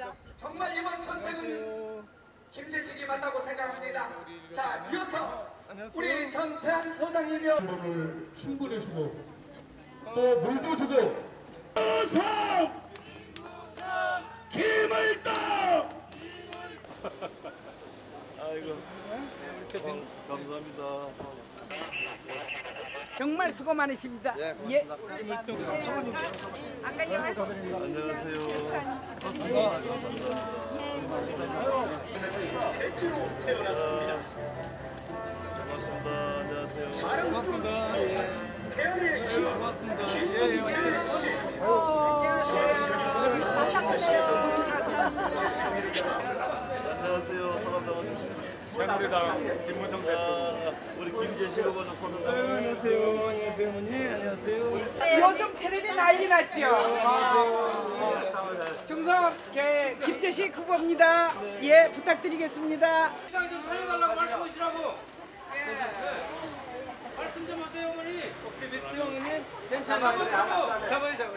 정말 이번 선택은 김재식이 맞다고 생각합니다. 자, 이어서 우리 전태한 소장이며 을 충분해주고 또 물도 주고 어서 김을 떠. 아이고 감사합니다. 정말 수고 많으십니다. 예, 고맙습니다. 안녕하세요. 셋째로 태어났습니다. 고맙습니다. 안녕하세요. 자랑스러운 태연의 희망 김재식. 안녕하세요. 사람당원 새누리당 김무정 대표. 우리 김재식 후보 좀 손을 안녕하세요. 안녕하세요, 어머니. 안녕하세요. 요즘 텔레비 난리 났죠. 중성 김재식 후보입니다. 예, 부탁드리겠습니다. 시장 좀 살려달라고 말씀하시라고. 말씀 좀 하세요, 어머니. 형님 괜찮아요. 잡아요.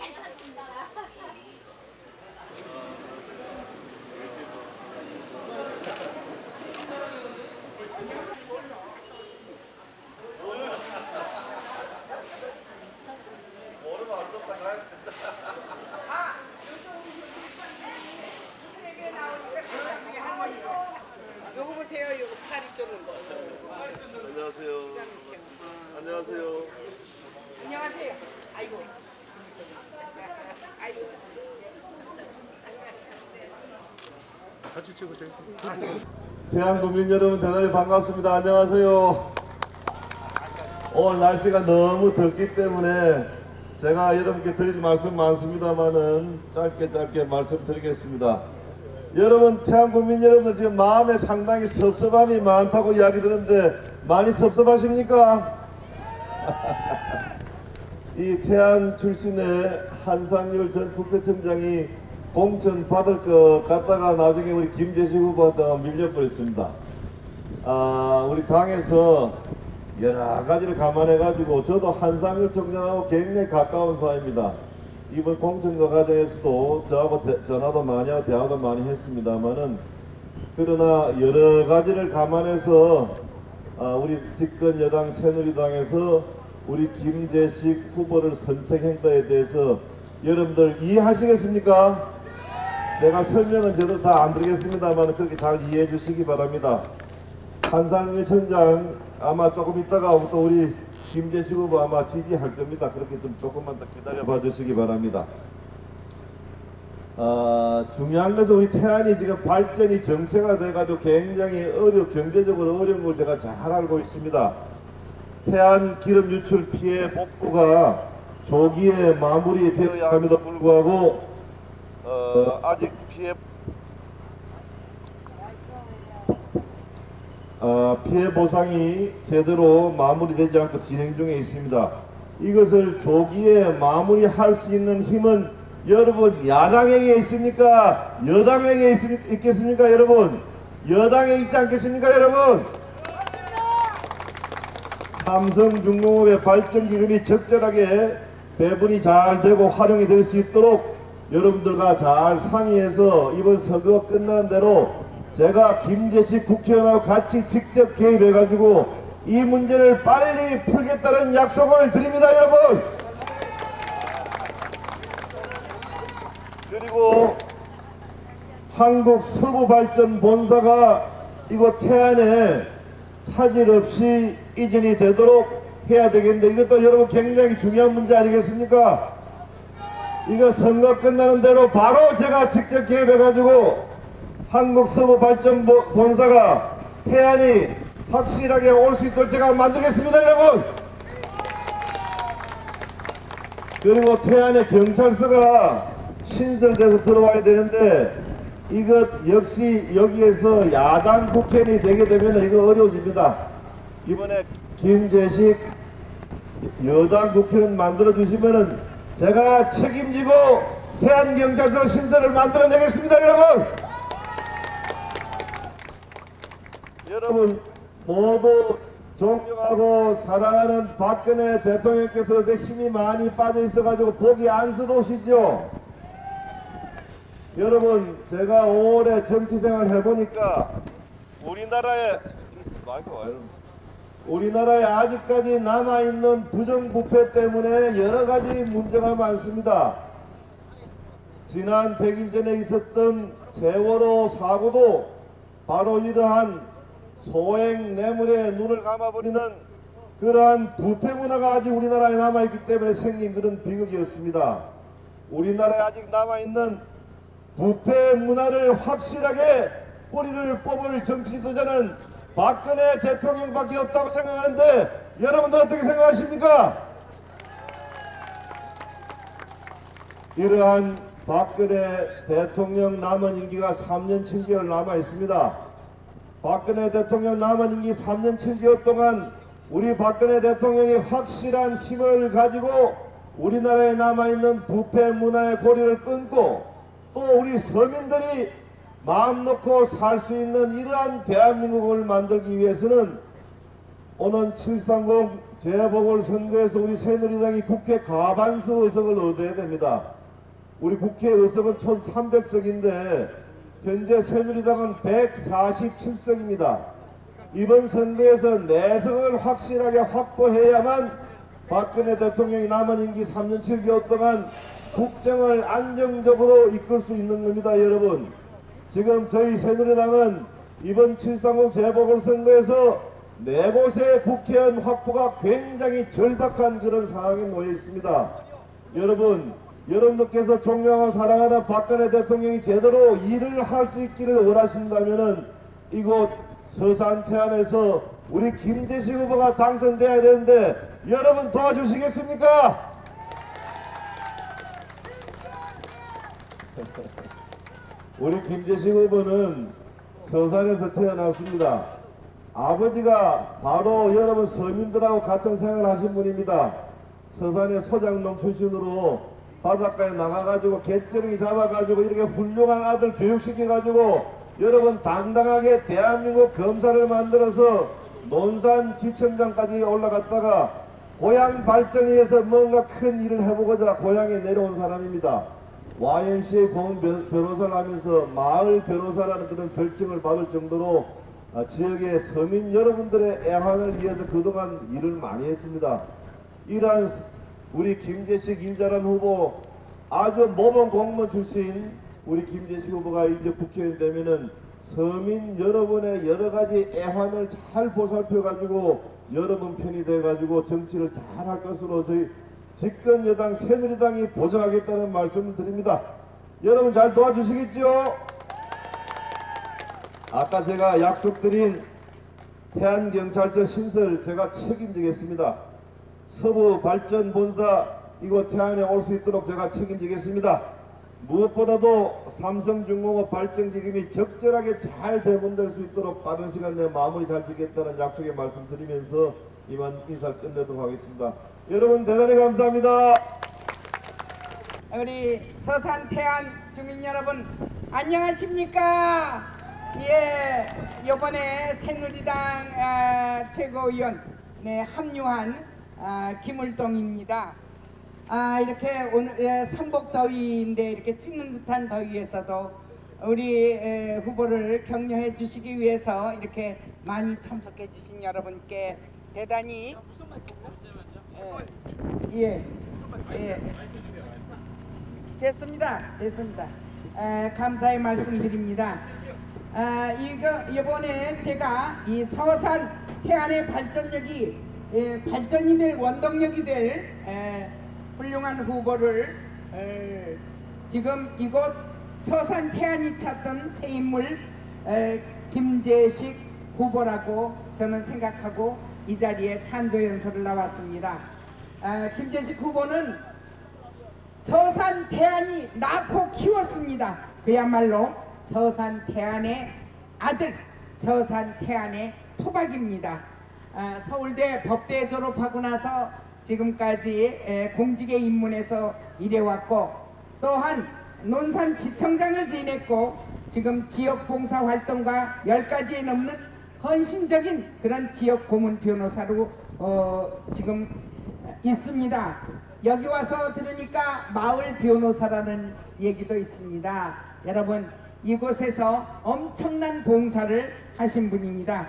요거 보세요. 요거 팔이 쫓는 거. 안녕하세요. 안녕하세요. 안녕하세요. 아이고. 아이고. 대한국민 여러분 대단히 반갑습니다. 안녕하세요. 오늘 날씨가 너무 덥기 때문에 제가 여러분께 드릴 말씀 많습니다만은 짧게 말씀드리겠습니다. 여러분, 태안국민 여러분들 지금 마음에 상당히 섭섭함이 많다고 이야기 들었는데 많이 섭섭하십니까? 이 태안 출신의 한상률 전 국세청장이 공천 받을 것 같다가 나중에 우리 김재식 후보한테 밀려버렸습니다. 우리 당에서 여러 가지를 감안해가지고 저도 한상률 청장하고 굉장히 가까운 사이입니다. 이번 공천과 과정에서도 저하고 전화도 많이 하고 대화도 많이 했습니다만은 그러나 여러 가지를 감안해서 우리 집권 여당 새누리당에서 우리 김재식 후보를 선택한 것에 대해서 여러분들 이해하시겠습니까? 제가 설명은 제대로 다 안 드리겠습니다만 그렇게 잘 이해해 주시기 바랍니다. 한상률 청장 아마 조금 있다가 또 우리 김재식 후보 아마 지지할 겁니다. 그렇게 좀 조금만 더 기다려 봐 주시기 바랍니다. 중요한 것은 우리 태안이 지금 발전이 정체가 돼가지고 굉장히 경제적으로 어려운 걸 제가 잘 알고 있습니다. 태안 기름 유출 피해 복구가 조기에 마무리되어야 함에도 불구하고 아직 피해 보상이 제대로 마무리되지 않고 진행 중에 있습니다. 이것을 조기에 마무리할 수 있는 힘은 여러분 야당에게 있습니까? 여당에게 있겠습니까? 여러분 여당에 있지 않겠습니까? 여러분 삼성중공업의 발전기금이 적절하게 배분이 잘 되고 활용이 될 수 있도록 여러분들과 잘 상의해서 이번 선거가 끝나는 대로 제가 김재식 국회의원하고 같이 직접 개입해가지고 이 문제를 빨리 풀겠다는 약속을 드립니다, 여러분. 그리고 한국서부발전본사가 이곳 태안에 차질 없이 이전이 되도록 해야 되겠는데 이것도 여러분 굉장히 중요한 문제 아니겠습니까? 이거 선거 끝나는 대로 바로 제가 직접 개입해가지고 한국서부발전본사가 태안이 확실하게 올 수 있도록 제가 만들겠습니다, 여러분. 그리고 태안에 경찰서가 신설돼서 들어와야 되는데 이것 역시 여기에서 야당 국회의원이 되게 되면 이거 어려워집니다. 이번에 김재식 여당 국회의원 만들어 주시면은 제가 책임지고 태안경찰서 신설을 만들어내겠습니다, 여러분. 여러분 모두 존경하고 사랑하는 박근혜 대통령께서 요새 힘이 많이 빠져 있어가지고 보기 안쓰러우시죠? 여러분 제가 오래 정치생활 해보니까 우리나라에 아직까지 남아있는 부정부패 때문에 여러가지 문제가 많습니다. 지난 100일 전에 있었던 세월호 사고도 바로 이러한 소액 뇌물에 눈을 감아버리는 그러한 부패 문화가 아직 우리나라에 남아있기 때문에 생긴 그런 비극이었습니다. 우리나라에 아직 남아있는 부패 문화를 확실하게 뿌리를 뽑을 정치도자는 박근혜 대통령밖에 없다고 생각하는데 여러분들 어떻게 생각하십니까? 이러한 박근혜 대통령 남은 임기가 3년 7개월 남아 있습니다. 박근혜 대통령 남은 임기 3년 7개월 동안 우리 박근혜 대통령이 확실한 힘을 가지고 우리나라에 남아있는 부패 문화의 고리를 끊고 또 우리 서민들이 마음 놓고 살 수 있는 이러한 대한민국을 만들기 위해서는 오는 730 재보궐선거에서 우리 새누리당이 국회 과반수 의석을 얻어야 됩니다. 우리 국회 의석은 1300석인데 현재 새누리당은 147석입니다. 이번 선거에서 4석을 확실하게 확보해야만 박근혜 대통령이 남은 임기 3년 7개월 동안 국정을 안정적으로 이끌 수 있는 겁니다. 여러분, 지금 저희 새누리당은 이번 730 재보궐선거에서 4곳의 국회의원 확보가 굉장히 절박한 그런 상황에 놓여 있습니다. 여러분들께서 존경하고 사랑하는 박근혜 대통령이 제대로 일을 할 수 있기를 원하신다면은 이곳 서산태안에서 우리 김재식 후보가 당선돼야 되는데 여러분 도와주시겠습니까? 우리 김재식 후보는 서산에서 태어났습니다. 아버지가 바로 여러분 서민들하고 같은 생활을 하신 분입니다. 서산의 소장농 출신으로 바닷가에 나가가지고 개쩌렁이 잡아가지고 이렇게 훌륭한 아들 교육시켜가지고 여러분 당당하게 대한민국 검사를 만들어서 논산지청장까지 올라갔다가 고향 발전을 위해서 뭔가 큰 일을 해보고자 고향에 내려온 사람입니다. YMCA 공원 변호사를 하면서 마을 변호사라는 그런 별칭을 받을 정도로 지역의 서민 여러분들의 애환을 위해서 그동안 일을 많이 했습니다. 이러한 우리 김재식 임자란 후보, 아주 모범 공무원 출신 우리 김재식 후보가 이제 국회의원 되면은 서민 여러분의 여러가지 애환을 잘 보살펴 가지고 여러분 편이 돼 가지고 정치를 잘 할 것으로 저희 집권 여당 새누리당이 보장하겠다는 말씀을 드립니다. 여러분 잘 도와주시겠죠? 아까 제가 약속드린 태안경찰서 신설 제가 책임지겠습니다. 서부발전본사 이곳 태안에 올 수 있도록 제가 책임지겠습니다. 무엇보다도 삼성중공업 발전기금이 적절하게 잘 배분될 수 있도록 빠른 시간 내에 마무리 잘 짓겠다는 약속의 말씀 드리면서 이만 인사를 끝내도록 하겠습니다. 여러분 대단히 감사합니다. 우리 서산 태안 주민 여러분 안녕하십니까? 예, 이번에 새누리당 최고위원에 합류한 김울동입니다. 이렇게 오늘 삼복더위인데 이렇게 찍는 듯한 더위에서도 우리 후보를 격려해 주시기 위해서 이렇게 많이 참석해 주신 여러분께 대단히 됐습니다. 감사의 말씀드립니다. 이번에 제가 이 서산 태안의 발전력이 발전이 될 원동력이 될 훌륭한 후보를 지금 이곳 서산 태안이 찾던 새 인물 김재식 후보라고 저는 생각하고 이 자리에 찬조 연설을 나왔습니다. 김재식 후보는 서산 태안이 낳고 키웠습니다. 그야말로 서산 태안의 아들, 서산 태안의 토박입니다. 서울대 법대 졸업하고 나서 지금까지 공직에 입문해서 일해왔고 또한 논산지청장을 지냈고 지금 지역 봉사활동과 10가지에 넘는 헌신적인 그런 지역 고문 변호사로 지금 있습니다. 여기 와서 들으니까 마을 변호사라는 얘기도 있습니다. 여러분 이곳에서 엄청난 봉사를 하신 분입니다.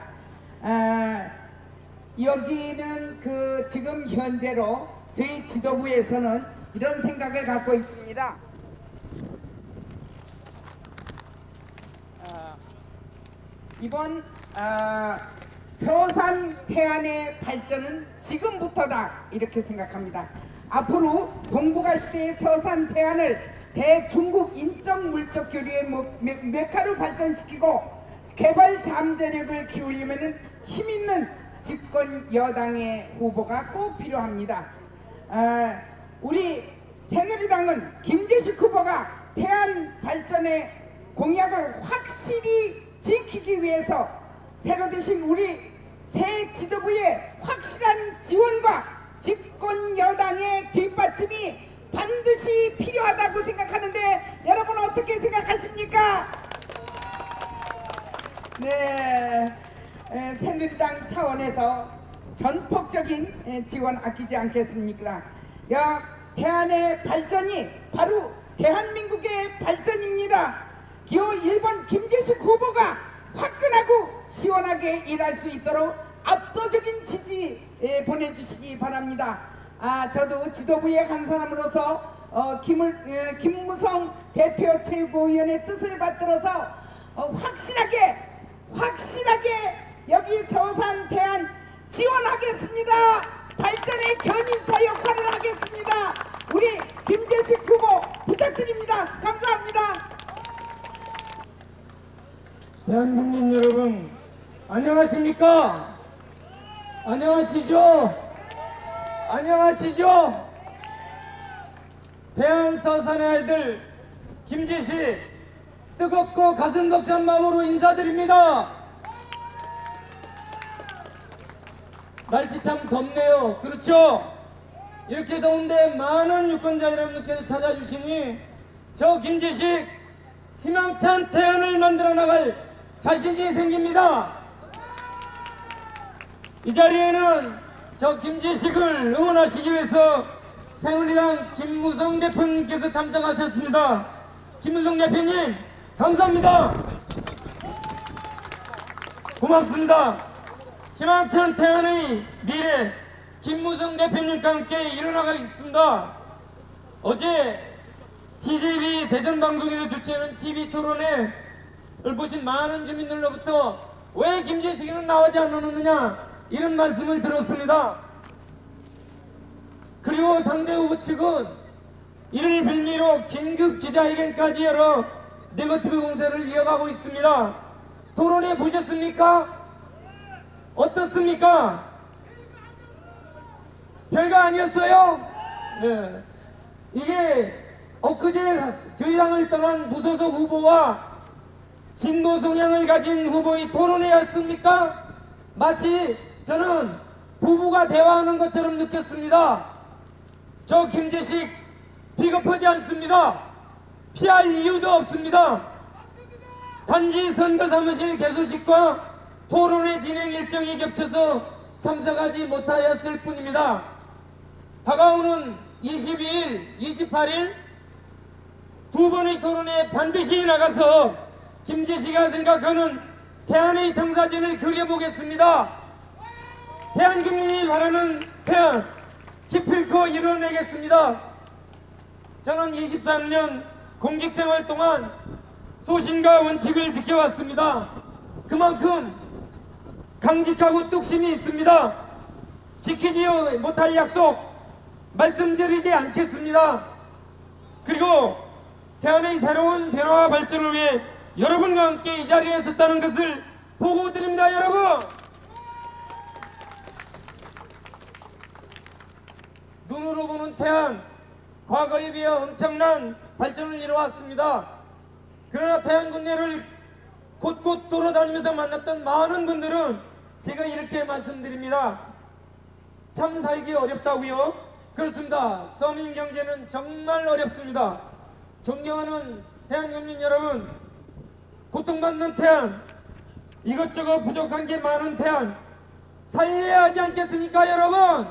여기는 지금 현재로 저희 지도부에서는 이런 생각을 갖고 있습니다. 이번 서산 태안의 발전은 지금부터다 이렇게 생각합니다. 앞으로 동북아 시대의 서산 태안을 대중국 인적 물적 교류의 메카로 발전시키고 개발 잠재력을 키우려면 힘있는 집권 여당의 후보가 꼭 필요합니다. 우리 새누리당은 김재식 후보가 태안 발전의 공약을 확실히 지키기 위해서 새로 되신 우리 새 지도부의 확실한 지원과 집권 여당의 뒷받침이 반드시 필요하다고 생각하는데 여러분 어떻게 생각하십니까? 네, 새누리당 차원에서 전폭적인 지원 아끼지 않겠습니까? 태안의 발전이 바로 대한민국의 발전입니다. 기호 1번 김재식 후보가 화끈하고 시원하게 일할 수 있도록 압도적인 지지 보내주시기 바랍니다. 저도 지도부의 한 사람으로서 김무성 대표 최고위원의 뜻을 받들어서 확실하게 여기 서산 태안 지원하겠습니다. 발전의 견인차 역할을 하겠습니다. 우리 김재식 후보 부탁드립니다. 감사합니다. 대한국민 여러분 안녕하십니까? 안녕하시죠? 태안 서산의 아이들 김재식 뜨겁고 가슴 벅찬 마음으로 인사드립니다. 날씨 참 덥네요. 그렇죠? 이렇게 더운데 많은 유권자 여러분들께서 찾아주시니 저 김재식 희망찬 태안을 만들어 나갈 자신이 생깁니다. 이 자리에는 저 김재식을 응원하시기 위해서 새누리당 김무성 대표님께서 참석하셨습니다. 김무성 대표님 감사합니다. 고맙습니다. 희망찬 태안의 미래 김무성 대표님과 함께 일어나가겠습니다. 어제 TJB 대전방송에서 주최하는 TV토론회를 보신 많은 주민들로부터 왜 김재식이는 나오지 않느냐 이런 말씀을 들었습니다. 그리고 상대 후보 측은 이를 빌미로 긴급 기자회견까지 열어 네거티브 공세를 이어가고 있습니다. 토론회 보셨습니까? 어떻습니까? 별거 아니었어요? 네. 이게 엊그제 저희 당을 떠난 무소속 후보와 진보 성향을 가진 후보의 토론회였습니까? 마치 저는 부부가 대화하는 것처럼 느꼈습니다. 저 김재식 비겁하지 않습니다. 피할 이유도 없습니다. 단지 선거사무실 개소식과 토론회 진행 일정이 겹쳐서 참석하지 못하였을 뿐입니다. 다가오는 22일, 28일 두 번의 토론회에 반드시 나가서 김재식이가 생각하는 태안의 정사진을 그려보겠습니다. 대한국민이 바라는 태안 기필코 이뤄내겠습니다. 저는 23년 공직생활 동안 소신과 원칙을 지켜왔습니다. 그만큼 강직하고 뚝심이 있습니다. 지키지 못할 약속 말씀드리지 않겠습니다. 그리고 태안의 새로운 변화와 발전을 위해 여러분과 함께 이 자리에 섰다는 것을 보고드립니다. 여러분, 눈으로 보는 태안, 과거에 비해 엄청난 발전을 이뤄왔습니다. 그러나 태안 군내를 곳곳 돌아다니면서 만났던 많은 분들은 제가 이렇게 말씀드립니다. 참 살기 어렵다고요? 그렇습니다. 서민 경제는 정말 어렵습니다. 존경하는 태안국민 여러분, 고통받는 태안, 이것저것 부족한 게 많은 태안 살려야 하지 않겠습니까 여러분?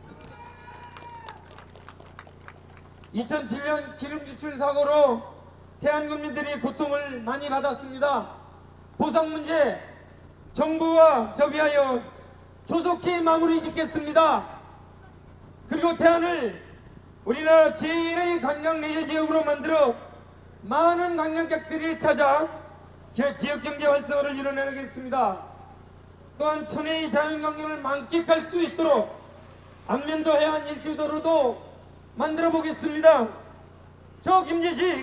2007년 기름지출 사고로 대한국민들이 고통을 많이 받았습니다. 보상 문제 정부와 협의하여 조속히 마무리 짓겠습니다. 그리고 대안을 우리나라 제1의 관광 레저 지역으로 만들어 많은 관광객들이 찾아 지역경제 활성화를 이뤄내겠습니다. 또한 천혜의 자연환경을 만끽할 수 있도록 안면도 해안 일주도로도 만들어 보겠습니다. 저 김재식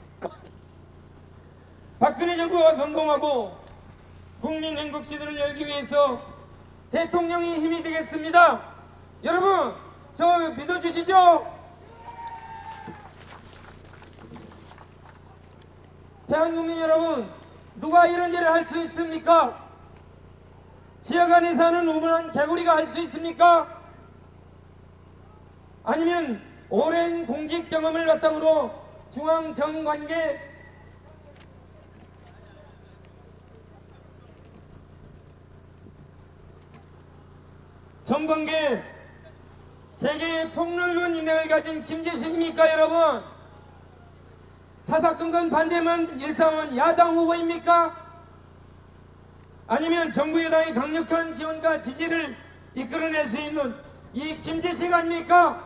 박근혜 정부가 성공하고 국민 행복 시대를 열기 위해서 대통령이 힘이 되겠습니다. 여러분 저 믿어주시죠? 대한국민 여러분, 누가 이런 일을 할 수 있습니까? 지역 안에 사는 우물한 개구리가 할 수 있습니까? 아니면 오랜 공직 경험을 바탕으로 중앙정관계 정관계 재계의 폭넓은 인맥을 가진 김재식입니까 여러분? 사사건건 반대만 일삼은 야당 후보입니까? 아니면 정부 여당의 강력한 지원과 지지를 이끌어낼 수 있는 이 김재식 아닙니까?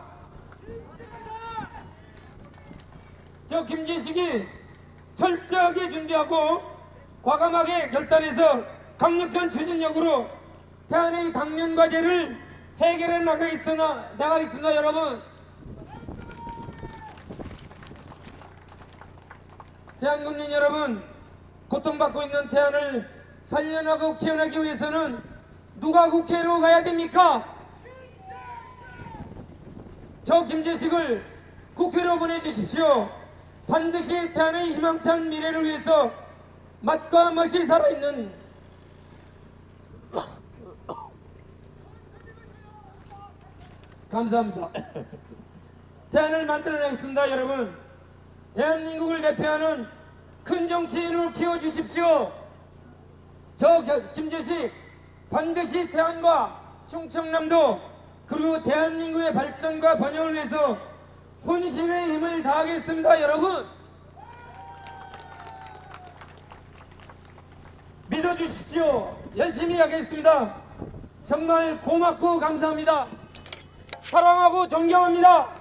저 김재식이 철저하게 준비하고 과감하게 결단해서 강력한 추진력으로 대한의 당면 과제를 해결해 나가겠습니다 여러분. 대한국민 여러분, 고통받고 있는 대한을 살려나고 키워내기 위해서는 누가 국회로 가야 됩니까? 저 김재식을 국회로 보내주십시오. 반드시 대한의 희망찬 미래를 위해서 맛과 멋이 살아있는 감사합니다. 대한을 만들어내겠습니다 여러분. 대한민국을 대표하는 큰 정치인을 키워주십시오. 저 김재식 반드시 대한과 충청남도 그리고 대한민국의 발전과 번영을 위해서 혼신의 힘을 다하겠습니다 여러분. 믿어주십시오. 열심히 하겠습니다. 정말 고맙고 감사합니다. 사랑하고 존경합니다.